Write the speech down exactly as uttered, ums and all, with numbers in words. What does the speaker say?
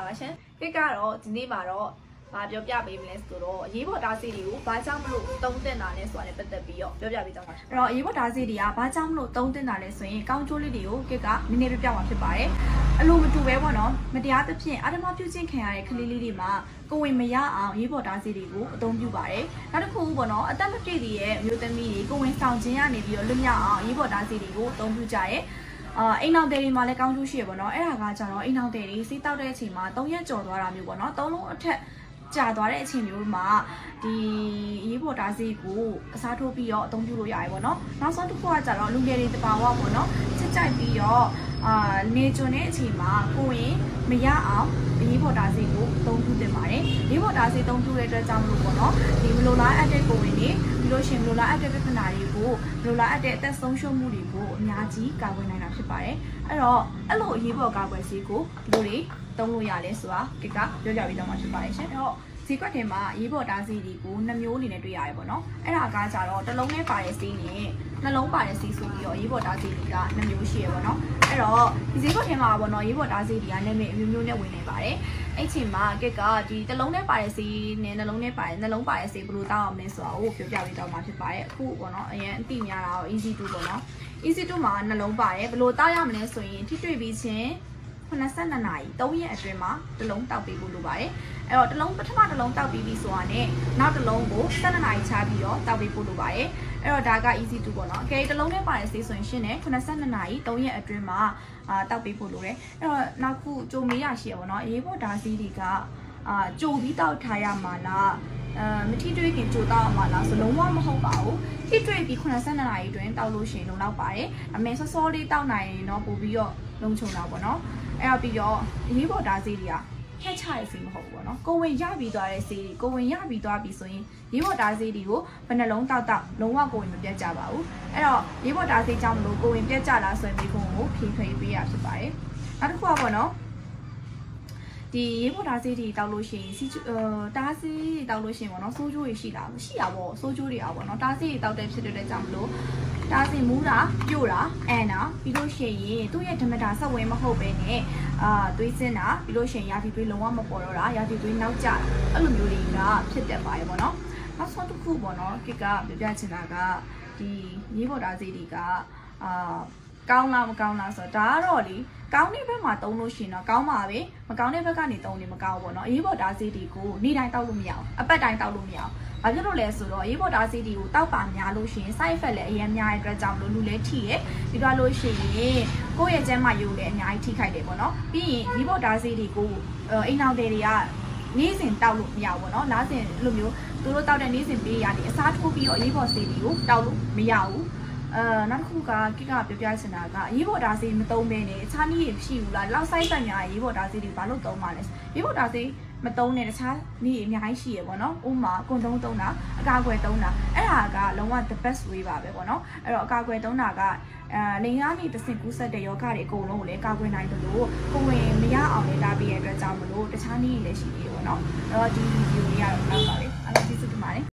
လာပါရှင်ကိကတော့ဒီနေ့မှာတော့မပြောပြပေးမလဲဆိုတော့အရေးပေါ်ဓာတ်ဆီတွေကိုဘာကြောင့်မလို့သုံးသင့်တာလဲဆိုတာနဲ့ပတ်သက်ပြီးတော့ပြောပြပေးကြပါမယ်အဲ့တော့အရေးပေါ်ဓာတ်ဆီတွေကဘာကြောင့်မလို့သုံးသင့်တာလဲဆိုရင်ကောင်းကျိုးလေးတွေကိုကိကနည်းနည်းပြပြမှာဖြစ်ပါတယ်အလိုမတူပဲပေါ့နော်မတရားသဖြင့်အာဓမပြုခြင်းခံရတဲ့ကလေးလေးတွေမှာကိုဝင်မရအောင်ရေးပေါ်ဓာတ်ဆီတွေကိုအသုံးပြုပါတယ်နောက်တစ်ခုပေါ့နော်အသက်မပြည့်သေးတဲ့မျိုးသမီးတွေကိုဝင်ဆောင်ခြင်းကနေပြီးတော့လွတ်မြောက်အောင်ရေးပေါ်ဓာတ်ဆီတွေကိုအသုံးပြုကြရဲအာအိမ်နောက်တယ်တွေမှာလည်းကောင်းကျိုးရှိရပေါ့နော်အဲ့ဒါကကြတော့အိမ်နောက်တယ်တွေစီးတောက်တဲ့အချိန်မှာ၃ရက်ကျော်သွားတာမျိုးပေါ့နော်သုံးလုံးအထက်ကြာသွားတဲ့အချိန်မျိုးမှာဒီရေးပေါ်ဓာတ်ဆီကိုအစားထိုးပြီးတော့အသုံးပြုလို့ရတယ်ပေါ့နော်နောက်ဆုံးတစ်ခုကကြတော့လူငယ်တွေတပါဝပေါ့နော်ချစ်ကြိုက်ပြီးတော့အာနေကျွန်းတဲ့အချိန်မှာကိုဝင်မရအောင်ရေးပေါ်ဓာတ်ဆီကိုအသုံးပြုတင်ပါတယ်ရေးပေါ်ဓာတ်ဆီအသုံးပြုတဲ့အတွက်ကြောင့်မလို့ပေါ့နော်ဒီမလိုလားအပ်တဲ့ကိုဝင်တွေပြီးလို့ရှိရင်မလိုလားအပ်တဲ့ပြဿနာတွေကိုမလိုလားအပ်တဲ့အသက်ဆုံးရှုံးမှုတွေကိုအများကြီးကာကွယ်နိုင်တာဖြစ်ပါတယ်အဲ့တော့အဲ့လိုရေးပေါ်ကာကွယ်ဆေးကိုဘယ်လိုတွေသုံးလို့ရလဲဆိုတာကိကပြောပြပေးတော့မှာဖြစ်ပါတယ်ရှင်အဲ့တော့ဈေးကွက်ထဲမှာရေးပေါ်ဓာတ်ဆီတွေကိုနှစ်မျိုးအနေနဲ့တွေ့ရတယ်ပေါ့နော်အဲ့ဒါကကြတော့တစ်လုံးနဲ့ပါတဲ့ဆေးနဲ့နှလုံးပါတဲ့ဆေးဆိုပြီးတော့ရေးပေါ်ဓာတ်ဆီတွေကနှစ်မျိုးရှိရပေါ့နော်အဲ့တော့ဒီဈေးကွက်ထဲမှာပေါ့နော်ရေးပေါ်ဓာတ်ဆီတွေကနာမည်အမျိုးမျိုးနဲ့ဝင်နေပါတယ်အဲ့ချိန်မှာကိကဒီတစ်လုံးနဲ့ပါတဲ့ဆေးနဲ့နှလုံးနဲ့ပါတဲ့နှလုံးပါတဲ့ဆေးဘယ်လိုတောက်အောင်လဲဆိုတာကိုပြောပြပေးတော့မှာဖြစ်ပါတယ်အခုပေါ့နော်အရင်အတိများတာတော့ easy to ပေါ့နော် easy to မှာနှလုံးပါတယ်ဘယ်လိုတောက်ရမလဲဆိုရင်ထိတွေ့ပြီးချင်းခုနှစ်နာရီသုံးရက်အတွင်းမှာတစ်လုံးတောက်ပေးဖို့လိုပါတယ်အဲ့တော့တစ်လုံးပထမတစ်လုံးတောက်ပြီးပြီဆိုတာနဲ့နောက်တစ်လုံးကို၁၂နာရီချပြီးတော့တောက်ပေးဖို့လိုပါတယ်အဲ့တော့ဒါက easy to ပေါ့နော်အကယ်တစ်လုံးနဲ့ပါတယ်ဆေးဆိုရင်ရှင်းတယ်ခုနှစ်နာရီသုံးရက်အတွင်းမှာအာတောက်ပေးဖို့လိုတယ်အဲ့တော့နောက်ခုကြိုမေးရရှိရပေါ့နော်အရေးပေါ်ဓာတ်ဆီတွေကအာကြိုပြီးတောက်ထားရမှာလားအဲမထီတွေ့ခင်ကြိုတောက်ရမှာလားဆိုလုံးဝမဟုတ်ပါဘူးထိတွေ့ပြီးခုနှစ်နာရီအတွင်းတောက်လို့ရှိရင်လုံလောက်ပါတယ်အမေစောစောလေးတောက်နိုင်ရင်တော့ပို့ပြီးတော့လုံချုံတာပေါ့နော်အဲ့တော့ပြီးတော့အရေးပေါ်ဓာတ်ဆီတွေကထက်ချရစီမဟုတ်ဘူးပေါ့နော်ကိုဝင်ရပြီးသွားတဲ့ဆေးတွေကိုဝင်ရပြီးသွားပြီဆိုရင်ရေးပေါ်ဓာတ်ဆေးတွေကိုဘယ်နှလုံးတောက်တောက်လုံးဝကိုဝင်မပြတ်ကြပါဘူးအဲ့တော့ရေးပေါ်ဓာတ်ဆေးကြောင့်မလို့ကိုဝင်ပြတ်ကြလားဆိုရင်ဒီကုန်းကိုဖြေဖြေပေးရဖြစ်ပါတယ်နောက်တစ်ခုကပေါ့နော်ဒီရေးပေါ်ဓာတ်ဆေးတွေတောက်လို့ရှိရင်စီတားဆေးတွေတောက်လို့ရှိရင်ပေါ့နော်ဆိုးကျိုးတွေရှိလားမရှိတာပေါ့ဆိုးကျိုးတွေอ่ะပေါ့နော်တားဆေးတွေတောက်တဲ့ဖြစ်တဲ့ကြောင့်မလို့တားဆေးမူးတာပြို့တာအန်တာပြီးလို့ရှိရင်သူ့ရဲ့ဓမ္မတာဆက်ဝင်မဟုတ်ပဲနဲ့အာသွေးစင်းတာပြီးလို့ရှိရင်ရာသီသွေးလုံးဝမပေါ်တော့တာရာသီသွေးနောက်ကျအဲ့လိုမျိုးတွေကဖြစ်တတ်ပါရဲ့ပေါ့နော်နောက်ဆုံးတစ်ခုပေါ့နော်ကိကပြပြချင်တာကဒီရေးပေါ်ဓာတ်ဆေးတွေကအာကောင်းလားမကောင်းလားဆိုတော့ဒါကတော့လေကောင်းတဲ့ဘက်မှာတုံးလို့ရှိရင်တော့ကောင်းပါပဲမကောင်းတဲ့ဘက်ကနေတုံးနေမကောင်းဘူးပေါ့နော်အရေးပေါ်ဓာတ်ဆေးတွေကိုနေ့တိုင်းတောက်လို့မရအောင်အပတ်တိုင်းတောက်လို့မရအောင်ဘာဖြစ်လို့လဲဆိုတော့အရေးပေါ်ဓာတ်ဆေးတွေကိုတောက်ပါများလို့ရှိရင် side effect လည်းအရင်များတဲ့အတွက်ကြောင့်လို့လူလည်းထိရပြီးတော့လို့ရှိရင်ကိုယ့်ရဲ့ကျန်းမာရေးကိုလည်းအများကြီးထိခိုက်တယ်ပေါ့နော်ပြီးရင်အရေးပေါ်ဓာတ်ဆေးတွေကိုအိမ်နောက်တွေတွေကနေ့စဉ်တောက်လို့မရဘူးပေါ့နော်လားစဉ်အဲ့လိုမျိုးသူတို့တောက်တဲ့နေ့စဉ်ပေးရတယ်အစားထိုးပြီးတော့အရေးပေါ်ဆေးတွေကိုတောက်လို့မရဘူးအဲနောက်တစ်ခုကကိကပြောပြချင်တာကအရေးပေါ်ဓာတ်ဆေးမသုံးဘဲနဲ့အခြားနည်းတွေမရှိဘူးလားလောက်ဆိုင်ဆိုင်များအရေးပေါ်ဓာတ်ဆေးတွေဘာလို့သုံးမှာလဲအရေးပေါ်ဓာတ်ဆေးမသုံးနဲ့တခြားနည်းအများကြီးရှိရပေါ့နော်ဥမာကွန်တုံးသုံးတာအကာအကွယ်သုံးတာအဲ့ဒါကလုံးဝ the best way ပါပဲပေါ့နော်အဲ့တော့အကာအကွယ်သုံးတာကအဲလိင်ကားနေတစ်ဆင့်ကူးဆက်တဲ့ယောဂတွေအကုန်လုံးကိုလည်းကာကွယ်နိုင်တယ်လို့ကိုဝင်မရအောင်လည်းတားပေးရတဲ့အတွက်ကြောင့်မလို့တခြားနည်းတွေလည်းရှိသေးတယ်ပေါ့နော်အဲ့တော့ဒီဗီဒီယိုလေးကတော့လောက်ပါလေအားလုံးကျေးဇူးတင်ပါတယ်